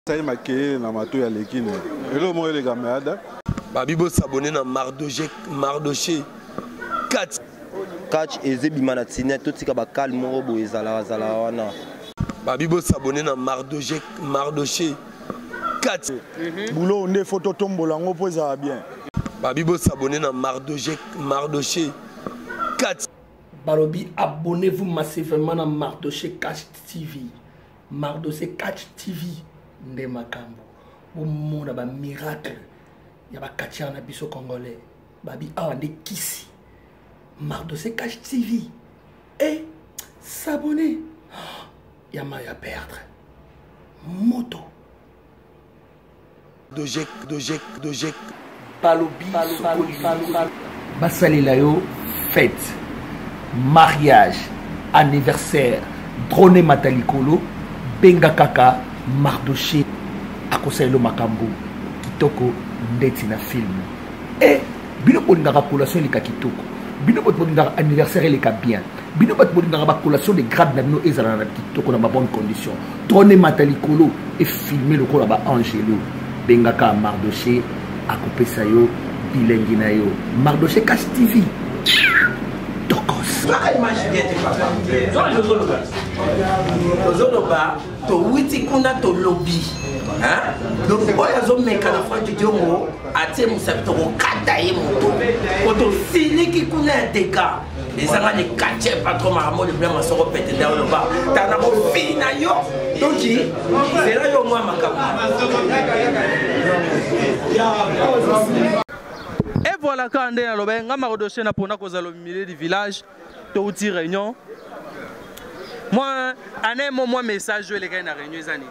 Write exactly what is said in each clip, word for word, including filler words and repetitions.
Ça y maquillé na mato ya lekine. Elo mo les camarades. Babibo s'abonner na Mardoché Mardoché quatre. Catch ezebi manatina tout tika ba calme robo ezala zala wana. Babibo s'abonner na Mardoché Mardoché quatre. Boulot on est photo tombola ngo po ezala bien. Babibo s'abonner na Mardoché Mardoché quatre. Balobi, abonnez-vous massivement à Mardoché Catch T V. Mardoché Catch T V. Nde makambo. Au monde ba miracle. Ya ba catcher na biso congolais. Babi awa nde kisi. Mardoché Catch T V. Et s'abonner. Ya ma ya perdre. Moto. Dojek, dojek, dojek. Balobi, balobi, balobi. Basalila yo fête. Mariage, anniversaire, drone matalikolo, benga kaka, Mardoché, akoselo makambo, kitoko, ndeti na film. Et, bino bolingaka collation leka kitoko, bino bolingaka anniversaire leka bien, bino bolingaka collation de grade na bino ezala na kitoko na ma bonne condition. Drone matalikolo et filmer le kola ba Angelo, benga kaka Mardoché, akopesa yo, bilengi na yo, Mardoché Catch T V. to witi kuna to lobby hein donc oya zo meka na franc diongo atie musabito ko kata ye moto ko to siliki kuna deka ezanga ni kache patron maramo le blema soko pete dans le bas tana ko fina yo donc c'est là yo moi makamba. Et voilà quand on est à l'obé, on a Mardoché na pona cause au milieu du village, to outi réunion. Moi, un moment message les gars na réunion zani.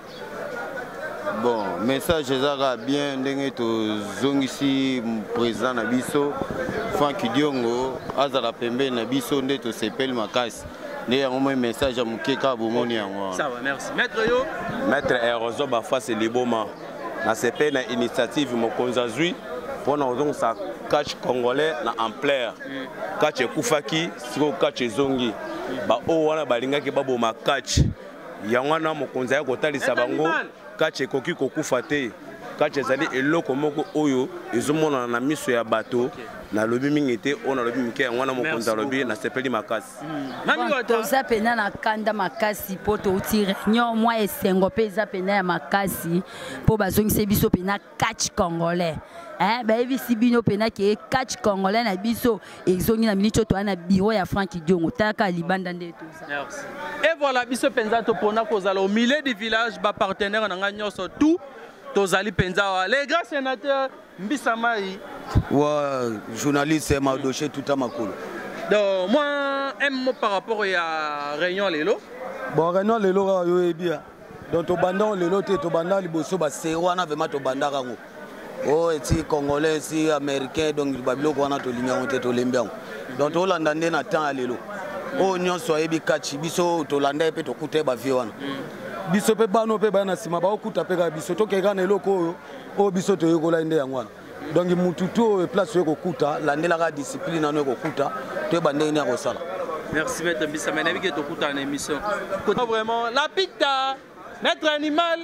Bon, message ezaka bien ndenge to zongisi président na biso Franck Diongo azala pembe na biso nde to sepel makasi. Ne yango mo message ya mukeka bomoni yango. Ça va, merci. Maître yo, Maître Erozo ba face liboma. Na sepel na initiative mokonza zui pour nous ça catch congolais na ampleur catch ekufaki siko catch zongi ba o wana balinga ke babo ma catch yangwana mokonza ya kotalisa bango catch ekoki kokufa te catch ezali eloko moko oyo ezomona na miso ya bato na lobi mingi te ona lobi mike yangwana mokonza lobi na sepeli makasi nani wata za pena na kanda makasi poto utire nyo moi esengo peza pena ya makasi po bazongise biso pena catch congolais. Hein, ben ici bino pena qui catch congolais na biso ezongi na minute to na bureau ya Franck Diongo taka libanda nde tout ça. Merci. Et voilà biso penza to pona kozala au milieu du village ba partenaire na nganyo so tout tozali penza les grands sénateurs Mbisa Mai wa journaliste Mardoché tout à makolo. Donc moi un mot par rapport à réunion lelo. Bon réunion lelo yo e bien. Donc to banda lelo te to banda liboso ba serwana vraiment to banda rango. Oh, et congolais, si américain, donc il babilo qu'on a tout l'union te to lembiang. Donc to landa ndé na temps lelo. Oh nyon soye bi kachi biso to landa pe to kute ba viwana. Biso pe bano pe bana sima ba okuta pe ga biso to ke ga na eloko o biso to yokola ndé yangwana. Donc mututo place yo kokuta landela ga discipline na yo kokuta to bande ni ko sala. Merci maître Mbisa Mai nabi ke to kuta na émission. Vraiment la pita maître animal.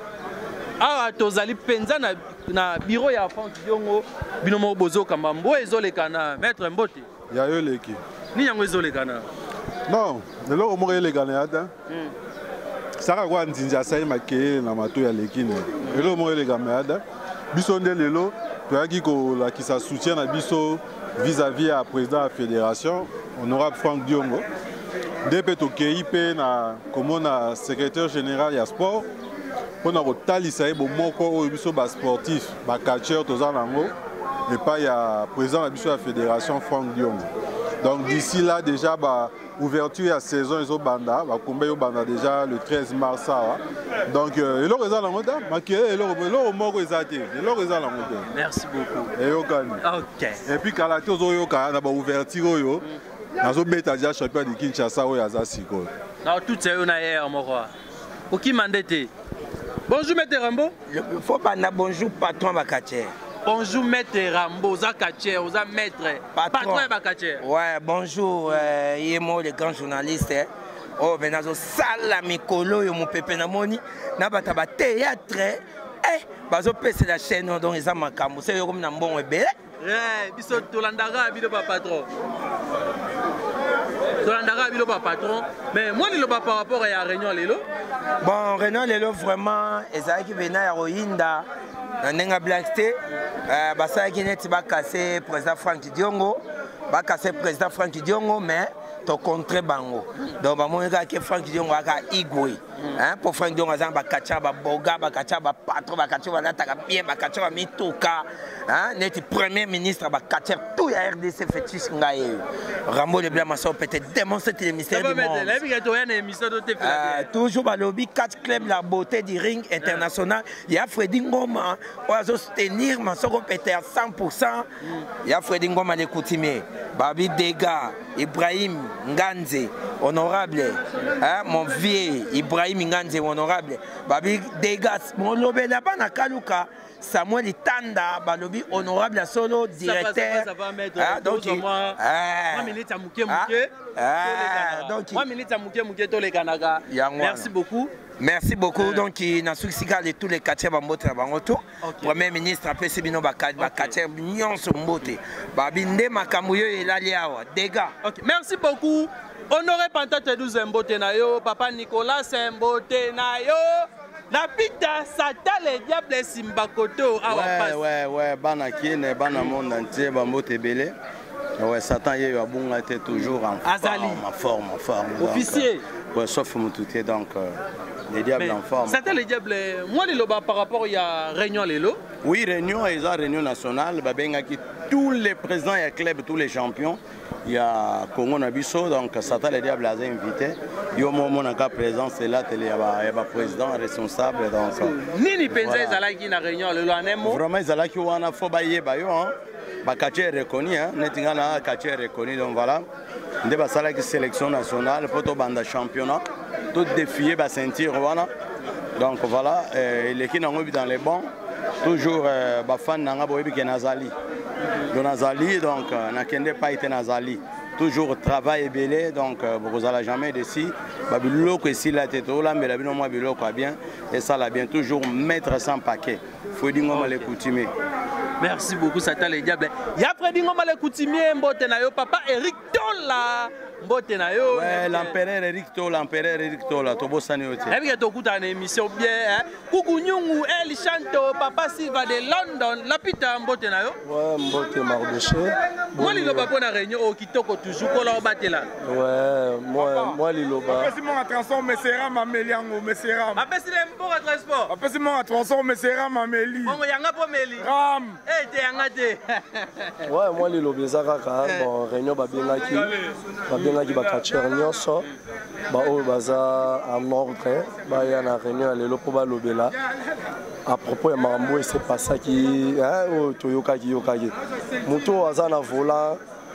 Ah tozali penza na na bureau ya Franck Diongo binomo bozo kamambo ezolekana maître Mbote Ya yo leki. Ni yango ezolekana. Non, lelo mo elekana yata. Saka kwa nzinja sai maquillé na mato ya lekine. Lelo mo elekana yata. Biso nde lelo to yaki ko la ki sa soutient na biso vis-à-vis à président de la fédération honorable Franck Diongo. Depuis to K I P na comme na secrétaire général ya sport. On a retalisa et bon moko au biso bas sportif, bas catcheur tozan nango et pas il y a président la biso la fédération Franck Diongo. Donc d'ici là déjà bah ouverture à saison ils ont banda, bah combien ils banda déjà le treize mars ça. Donc et leur raison la moto, maquillé et leur leur moko exacté, et leur raison la moto. Merci beaucoup. Et yo kan. OK. Et puis quand la tozo yo kan na ba ouverture yo, na zo beta déjà champion de Kinshasa o ya za siko. Na tout c'est on a hier mon roi. Oki mandete. Bonjour Maître Rambo. Il faut pas bonjour patron Bakaché. Bonjour Maître Rambo, Zakaché, Oza Maître. Patron Bakaché. Ouais, bonjour, euh, Yemo, le grand journaliste. oh ben nazo sala mikolo yo mopepe na moni na bata ba théâtre eh bazo pese la chaîne donc eza makambo c'est yo comme na mbongo ebele eh biso tolandaka bino ba patron tolandaka bino ba patron mais moi le ba par rapport à réunion lelo bon réunion lelo vraiment ezaki bena ya royinda na nenga blackté euh basaki neti ba casser président Franck Diongo ba casser président Franck Diongo mais to contre bango donc ba monga ke Franck Diongo aka igwe hein pour Franck Diongo azan ba kacha ba boga ba kacha ba patron ba kacha ba nataka bien ba kacha ba mituka hein neti premier ministre ba kacha tout ya R D C fétiche ngaye Rambo le blanc maso peut-être démontrer les mystères du monde euh, toujours ba lobby quatre clubs la beauté du ring international il y a Freddy Ngoma oazo soutenir masoko peut-être à cent pour cent il y a Freddy Ngoma les coutumiers Babi Dega Ibrahim Nganze honorable hein mon vieux Ibrahim Nganze honorable Babi Dega mon lobé là bas na Kaluka Samuel Itanda balobi honorable solo directeur ça va mettre donc moi minutes à mouké mouké donc moi minutes à mouké mouké to les Kanaka merci beaucoup merci beaucoup donc na suksika de tous les quartiers bambote na bango to premier ministre apesi bino ba quartier nyonso mbote babi nde makambo yo elali awa dega OK merci beaucoup honoré Pantate douze mbote na yo papa Nicolas mbote na yo la pita sata le diable simbakoto awa passe ouais ouais bana kiene bana monde entier bambote belé ouais Satan yé a bon été toujours en Azali en forme en forme officier ouais sauf Moutouté donc les diables en forme Satan le diable moi le loba par rapport il y a réunion lelo oui réunion et ça réunion nationale ba benga ki tous les présidents et clubs tous les champions il y a Congo Nabiso donc Satan le diable a invité yo momo na ka présence là télé ya ba président responsable donc nini penza ezalaki na réunion lelo anemo vraiment ezalaki wana fo ba yeba yo hein ba quartier reconnu hein netinga na quartier reconnu donc voilà nde ba sala ki sélection nationale poto banda championnat tout défier ba ceinture wana donc voilà l'équipe nango dans les bons toujours ba fan nanga boyebi ke nazali donc nazali donc na kende pas été nazali toujours travail belé donc vous allez jamais d'ici babiloko ici la tête là mais la bino moi biloko bien et ça la bien toujours mettre sans paquet faut dire ngoma les coutumiers. Merci beaucoup Satan le diable. Il y a Freddy Ngoma le coutumier mbote na yo papa Eric Tola mbote na yo. Ouais l'empereur Eric Tola l'empereur Eric Tola tobo sani oti. Et bien to kuta na émission bien hein. Kuku Nyungu El Chanto papa Silva de London la pita mbote na yo. Ouais mbote Mardoché. Moi li loba pona réunion au kitoko toujours ko la batela. Ouais moi moi li loba. Apesi mon transport mesera mameliango mesera. Apesi le mbo transport. Apesi mon transport mesera mameli. Bongo yanga po meli. Ram. Eh te yanga te. Ouais moi li loba za kaka bon réunion ba bengaki ba bengaki ba catcher nyonso ba o baza en ordre ba ya na réunion lelo po ba lobela à propos ya mambo et c'est pas ça qui hein o toyoka ki yoka ki muto aza na volant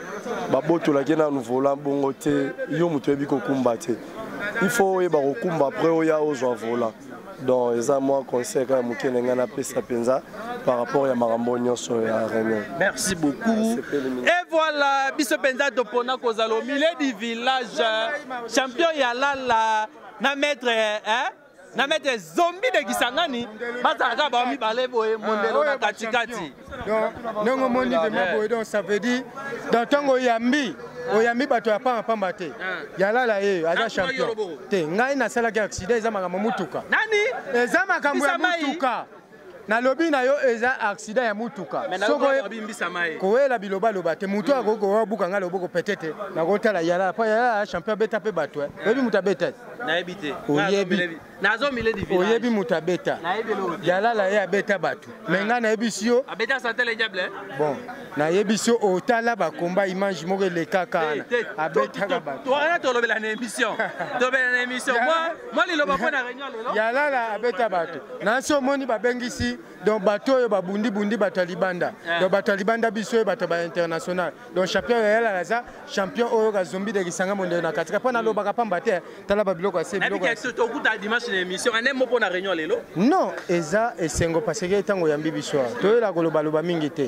ba boto la kena na volant bongo te yo muto ebi ko kumba te il faut e ba ko kumba après o ya ozo volant donc eza moi conseil quand mukene ngana pesa penza par rapport à Marambo nyonso ya réunion. Merci beaucoup. Et voilà, biso penza to pona kozalo milieu du village champion ya lala na maître hein na maître zombie de Kisangani bazaka ba mi balé boye mondelo na katikati. Donc non moni de maboye donc ça veut dire dans tango yambi oyambi bato ya pamba pamba te ya lala ye aza champion te ngai na sala ki accident eza makambo mutuka nani eza makambo ya mutuka na lobi na yo eza accident ya mutuka soko bimbisa mai koela biloba loba te mutu akoko wa buka ngalo boko peut-être na kotala ya lala pa ya champion beta pe bato ebi muta beta na ebite oyebi nazo mile di village oyebi muta beta ya lala ya beta bato menga na ebisio abeta Satan le diable bon na yebisio otala ba combat image moko le kaka abeta ka bato to ana to lobela na émission to lobela na émission moi moi li loba ko na réunion lelo ya lala abeta bato na so moni ba bengisi donc bato yo ba bundi bundi bato libanda donc bato libanda biso bato ba international donc champion ya lala za champion oyo ka zombie de Kisanga monde na katika pona loba ka pamba te tala ba biloko ase biloko ase to kuta dimanche na émission ane mo pona réunion lelo non eza esengo parce que tango yambi biso to la koloba loba mingi te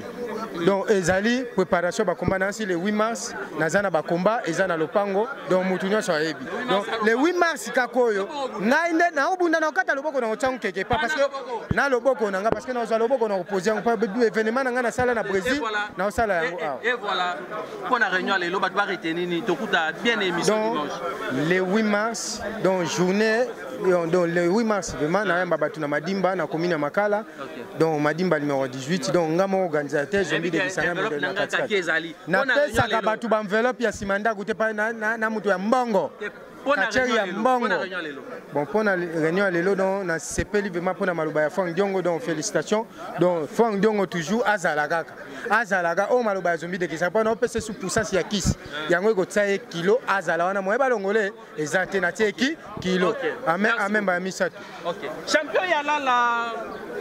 donc ezali préparation bakomba nansi le huit mars naza na bakomba eza na lopango donc mutu nyonso ayebi donc le huit mars kaka oyo ngai nde naobunda na okata loboko na otiango keke pa parce que na loboko na nga parce que nazwa loboko na opose yango pa événement na nga nasala na Brésil na osala yango awa. Et voilà pour la réunion lelo bato ba retenir ni tokuta bien émission dimanche le huit mars donc journée donc le huit mars vraiment na yamba bato na Madimba na commune ya Makala donc Madimba numéro dix-huit donc nga mo organisateur zombi de Kisanga modèle na katikati na pesa ka bato ba enveloppe ya simanda goute pa na na mutu ya mbongo kacheri ya mbongo bon pour la réunion lelo donc na sepeli vraiment pour na maluba ya Frank Diongo donc félicitations donc Frank Diongo toujours azalaga azalaga o maluba ya zombi de Kisanga pa na pesa sous puissance ya kisi yango ko tsaye kilo azala wana mo ba longole ezate na tie ki kilo amen amen ba misatu. OK champion ya lala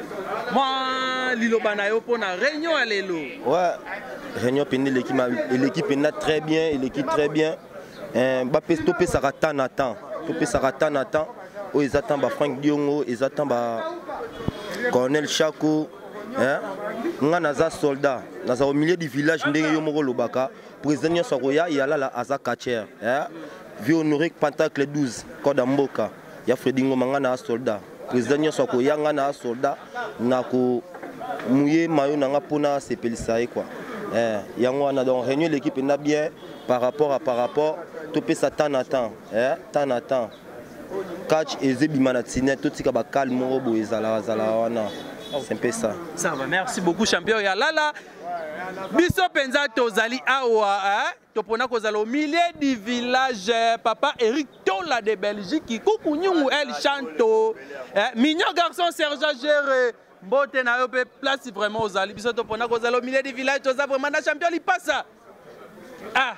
moi liloba na yo pour na réunion lelo ouais réunion pende l'équipe l'équipe est très bien et l'équipe très bien. Bah topé ça ratane à temps, topé ça ratane à temps. Oh ils attendent bah Frank Diongo, ils attendent bah Colonel Chako, hein. Nga naza soldat, naza au milieu du village ndenge yo moko lobaka. Président Sokoya il y a là la Aza Kacher, hein. Vie honoré Pentacle douze, Koda Mboka. Ya Fredingo manga na soldat. Président Sokoya nga na soldat, nako mouye mayo nanga pona sepelisae quoi. Eh, yango wana donc réunion l'équipe na bien par rapport à par rapport topé ça tant à temps eh tant à temps catch ezebi manatsine tout tika ba calme robo ezala zala wana c'est un peu ça ça va merci beaucoup champion ya lala biso penza tozali awa hein topona kozala au milieu du village papa Eric Tola de Belgique coucou nyungu El Chanto eh, mignon garçon Serge Géré mbote na yo pe place vraiment ozali biso topona kozala au milieu du village toza vraiment na champion li passa ah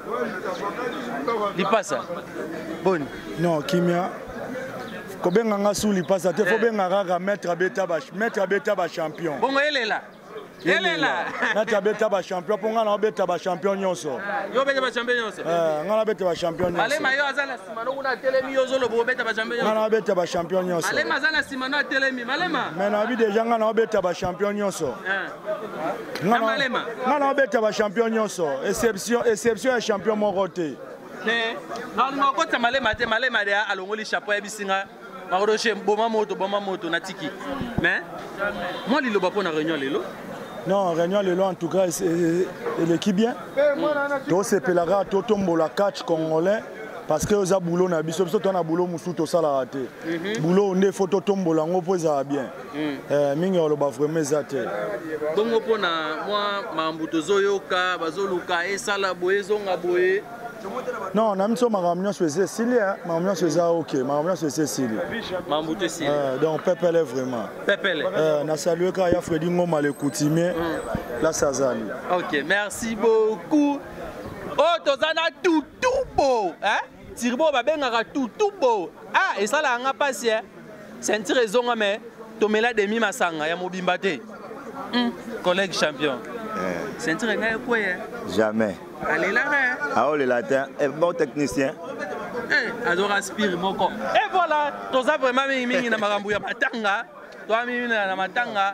li passa bon non kimia ko benga nga suli passa te fo benga kaka maître beta ba maître beta ba champion bongo elela elela maître beta ba champion po nga na beta ba champion nyonso yo beta ba champion nyonso eh nga na beta ba champion nyonso malema yo azana simano kuna telemi yo zolo bo beta ba champion nyonso nga na beta ba champion nyonso malema azana simano telemi malema mais na bi déjà nga na beta ba champion nyonso nga malema nga na beta ba champion nyonso exception exception ya champion moko te ne na ngo kota malema te malema de alongoli chapeau ya bisinga maroche boma moto boma moto na tiki mais moi li loba pona réunion lelo non réunion lelo en tout cas l'équipe bien to se pelara to tombola catch congolais parce que oza boulot na biso biso to na boulot musu to sala raté boulot ne photo tombola ngo poza bien euh mingi oloba vraiment zate bongo pona moi mambuto zoyoka bazoluka esala boye zonga boye non na miso makamnyo sweze sili makamnyo sweze OK makamnyo sweze sili mambuto sili donc pepele vraiment pepele euh na saluer ka ya Fredi Ngoma le coutumier la Sazali. OK merci beaucoup oh tozana tutubo hein tirbo babengaka tutubo ah esala nga pasi hein sentir ezonga mais tomela demi masanga ya mobimba te collègue champion sentir nga quoi jamais. Allez là, hein? Ah, le latin, un bon technicien. Eh, adore aspire mon corps. Et voilà, tout ça vraiment mimi na marambu ya matanga. Toi mimi na matanga.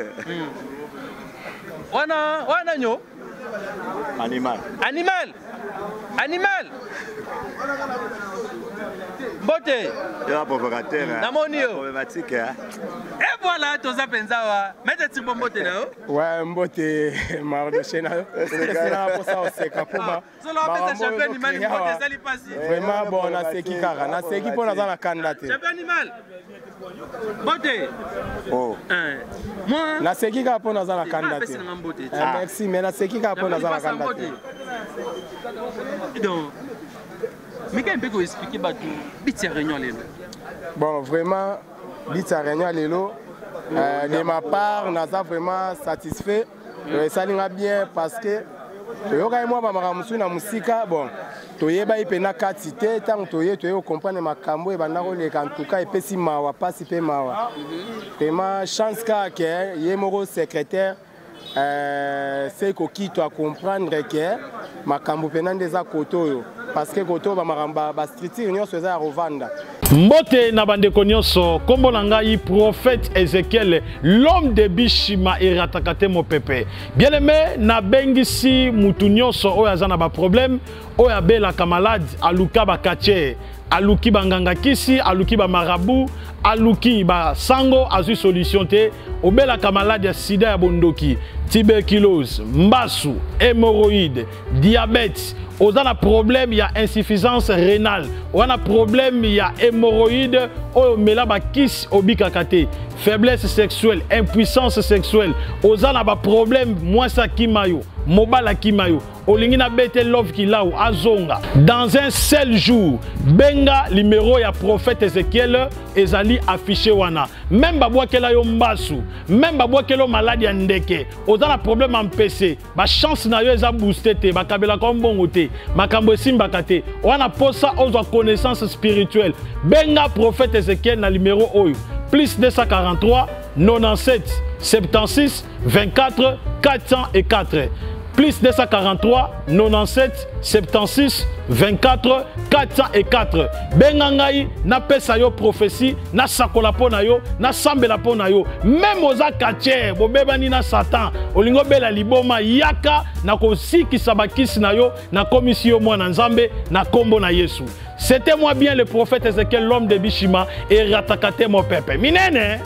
Wana, wana nyo. Animal. Animal. Animal. Mbote. Il y a un provocateur. Namonio. Problématique, hein. Et voilà, tout ça pensawa. Mettez sur mon mbote là. Ouais, mbote Mardoché na. C'est là pour ça aussi kapoma. Solo pesa champion animal mbote sali pasi. Vraiment bon na seki kaka. Na seki pona za na kanda te. Champion animal. Mbote. Oh. Hein. Moi. Na seki kaka pona za na kanda te. Merci, mais na seki kaka pona za na kanda te. Donc mais quand on peut expliquer batu bitsa réunion lelo. Bon vraiment bitsa réunion lelo euh, de ma part naza vraiment satisfait. Mm. Ça linga bien parce que yoka moi ba maramusu na musika bon toyeba ipena katite tant toye toye comprendre makambo e banda ko le en tout cas epesi mawa pasi pe mawa. Vraiment chance ka ke yemoro secrétaire euh c'est ko qui doit comprendre que makambo pena ndeza koto yo parce que koto ba maramba ba structure nyonso za rovanda Mbote na bandeko nyonso kombo na ngai prophète Ezekiel l'homme de Bishima et ratakate mo pepe. Bien aimé na bengisi mutu nyonso oyo aza na ba problème oyo abela ka malade aluka ba kache aluki banganga kisi aluki ba marabu aluki ba sango azu solution te obela ka malade ya sida ya bondoki tuberculose mbasu hémorroïde diabète. On a un problème, il y a insuffisance rénale. On a un problème, il y a hémorroïde. On a un kiss obikakate. Faiblesse sexuelle, impuissance sexuelle. On a un problème, moi ça qui mayo. Mobile qui mayo. Olingina bete love qui là ou azonga. Dans un seul jour, benga numéro ya prophète Ezekiel ezali affiché wana. Même babwa kela yo mbasu, même babwa kelo maladie ndeke. On a un problème en P C. Ba chance na yo eza boosté te, ba kabela ko mbongo te. Makambo simba kate. On a posa ozo connaissance spirituelle. Benga prophète Ezekiel na numéro oyo. Plus deux cent quarante-trois quatre-vingt-dix-sept soixante-seize vingt-quatre quatre cent quatre. Plus deux cent quarante-trois quatre-vingt-dix-sept soixante-seize vingt-quatre quatre cent quatre. Bengangai na pesa yo prophétie na sakola pona yo na sambela pona yo. Même oza kache bobebani na Satan olingo bela liboma yaka na kosiki sabakisi na yo na komisi yo mwana nzambe na kombo na Yesu. C'était moi bien le prophète Ezekiel l'homme de Bishima et ratakate mon peuple. Minene.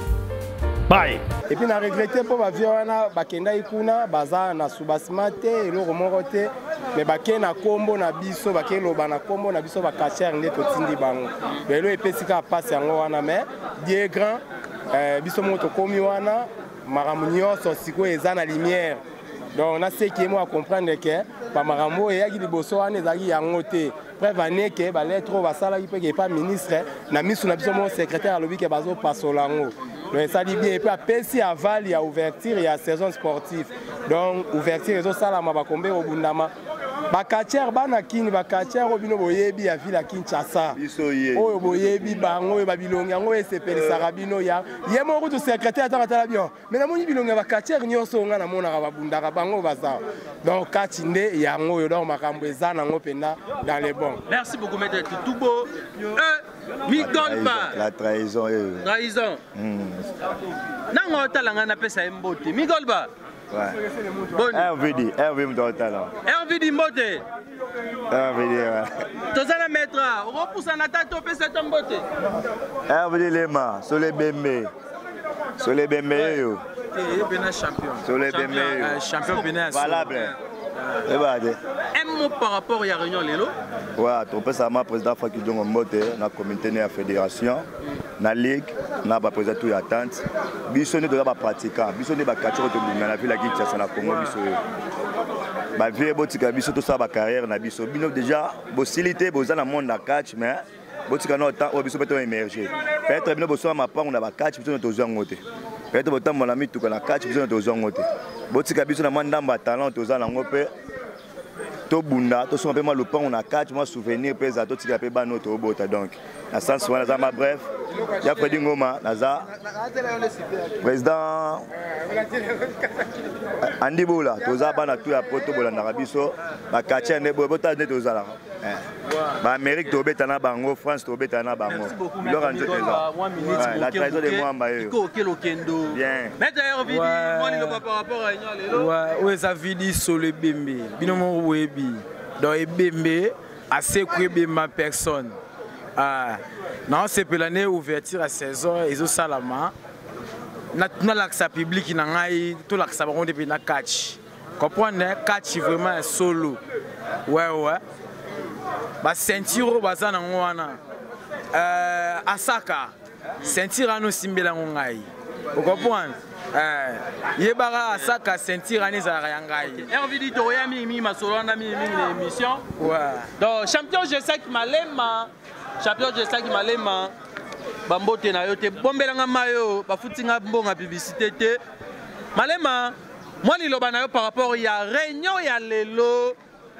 Bye. Et puis, on a regretté pour la vie, on a bakenda ikuna, baza na subasmate, et le remorote, mais baké na combo na biso, baké lo bana combo na biso bakacher nde to tindi bango. Mais le epesika passe yango wana mais die grand biso moto komi wana maramunyo so siko eza na lumière. Donc on a ce qui est moi à comprendre que pa marambo et yaki liboso wana ezaki yango te. Prévenez que ba lettre va sala qui peut pas ministre na misu na biso mon secrétaire alobi ke bazo pasolango. Donc ça dit bien et puis après si aval il y a ouverture il y a saison sportive. Donc ouverture ezo sala ma ba kombe obundama. Ba kacher bana kini ba kacher obino boyebi ya ville Kinshasa. Oyo boyebi bango ba bilongi yango esepeli sarabino ya. Ye mo kutu secrétaire atala bien. Mais na moni bilongi ba kacher nyonso nga na mona ba bundaka bango baza. Donc katinde yango yo donc makambo eza nango penda dans les bons. Merci beaucoup maître Toubo. Euh Migolba. La trahison. Trahison. Nango talanga na pesa mbote. Migolba. Ouais. Bon. Hervé dit, Hervé me doit talent. Hervé dit mbote. Hervé dit ouais. Tozala maître, on repousse en attaque au pesa mbote. Hervé dit les mains, sur les bembé. Sur les bembé yo. Et Bénin champion. Sur les bembé yo. Champion Bénin. Valable. Un mot par rapport à la réunion Lelo. Ouais, tu peux savoir président Francky Diongo Mbote, na comité de la fédération, na ligue, na ba président tout attente. Biso ne doit pas pratiquer, biso ne ba catcher to na la ville qui tient na Congo biso. Ba vie botika biso tout ça ba carrière na biso. Bino déjà possibilité boza na monde na catch mais botika no temps o biso peut émerger. Peut-être bino boso ma part on a ba catch biso to zo ngote. Peut-être botam mon ami tout na catch biso to zo ngote. Botika biso na mandamba talent to za na ngope. To bunda to so pe le pan on a quatre mois souvenir pe za to tika pe ba notre bota donc na sens wana za ma bref ya Freddy Ngoma naza président Andy Bola to za ba na tout ya poto bola na biso ba katia ne bota ne to za la ba Amérique to beta na bango France to beta na bango lo ranjo te la trahison de Mwamba yo ko kelo kendo bien maître Hervé dit moi le par rapport à Réunion Lelo ouais ouais ça vidi sur le bembe bino mo webi dans le bembe assez que ma personne ah non c'est pour l'année ouverture à saison et au salama na l'accès public na ngai tout l'accès ba depuis na catch comprendre catch vraiment solo ouais ouais ba ceinture bazana ngwana euh asaka ceinture ano simbela ngai vous comprenez eh yebara asaka ceinture ani za yangai Hervé dit to yami mi masolo na mi mi émission ouais donc champion G cinq Malema champion G cinq Malema bambote na yo te bombelanga mayo bafutinga mbonga publicité te Malema moi liloba na yo par rapport ya réunion ya lelo.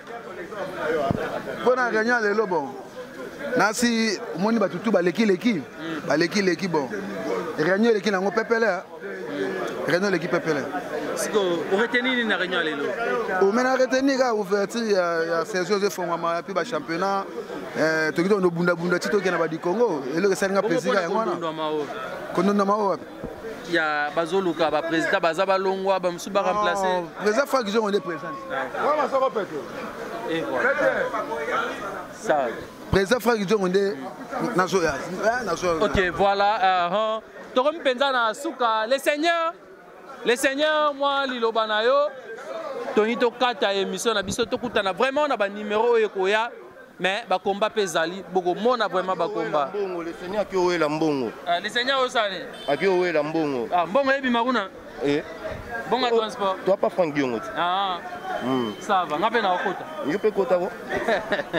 Bon à réunion lelo bon. Nasi moni batutu baleki leki baleki leki bon. Réunion leki nango pepele. Réunion leki pepele. Siko retenir na réunion lelo. O mena retenir ga ouverture ya saison de fond ma puis ba championnat toki to bunda-bunda ti tokende badi Congo eloko esalinga président yango wana kondonda mawa wapi ya bazoluka baprésident baza balongwa bamosusu baremplace président Franck Zongo nde président président Franck Zongo nde nazo ya ok voilà tokomi mpenza na suka les seigneurs les seigneurs moi liloba na yo toni tokata émission na biso tokutana vraiment na banuméro oyo ekoya mais bakomba mpe ezali bokomona vraiment bakomba le seigneur aki oyela mbongo le seigneur osani aki oyela mbongo mbongo eyebima kuna bongo ya transport toa pa Franck Diongo ça va nga mpe na okota yo mpe kota ko